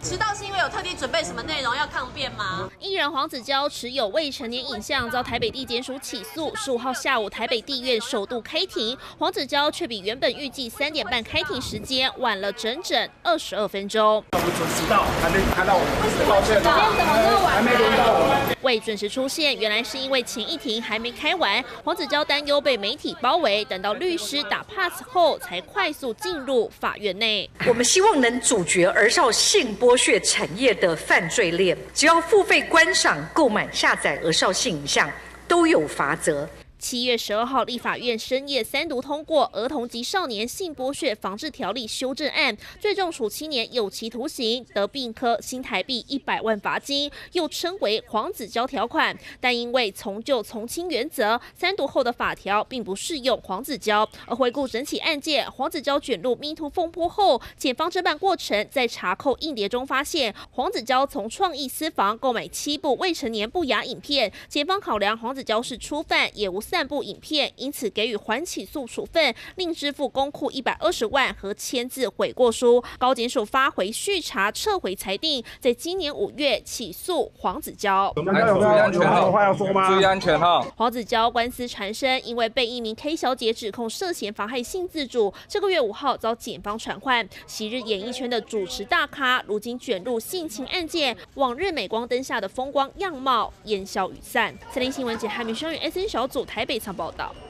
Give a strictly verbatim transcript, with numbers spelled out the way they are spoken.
迟到是因为有特地准备什么内容要抗辩吗？ 艺人黄子佼持有未成年影像，遭台北地检署起诉。十五号下午，台北地院首度开庭，黄子佼却比原本预计三点半开庭时间晚了整整二十二分钟。 我们准时到，还没看到我们， 为什么会迟到？今天怎么那么晚？ 还没轮到我们。 未准时出现，原来是因为前一庭还没开完，黄子佼担忧被媒体包围，等到律师打 pass 后，才快速进入法院内。 我们希望能阻绝儿少性剥削产业的犯罪链，只要付费观赏、购买、下载儿少性影像，都有罚则。 七月十二号，立法院深夜三读通过《儿童及少年性剥削防治条例》修正案，最重处七年有期徒刑，得并科新台币一百万罚金，又称为黄子佼条款。但因为从旧从轻原则，三读后的法条并不适用黄子佼。而回顾整起案件，黄子佼卷入 Me Too 风波后，检方侦办过程在查扣硬碟中发现，黄子佼从创意私房购买七部未成年不雅影片。检方考量黄子佼是初犯，也无散布影片，因此给予缓起诉处分，另支付公库一百二十万和签字悔过书。高检署发回续查，撤回裁定，在今年五月起诉黄子佼。 有没有注意安全哈？有话要说吗？注意安全哈。 黄子佼官司缠身，因为被一名 K 小姐指控涉嫌妨害性自主，这个月五号遭检方传唤。昔日演艺圈的主持大咖，如今卷入性侵案件，往日镁光灯下的风光样貌烟消云散。三立新闻简汉明生与 S N 小组台北仓报道。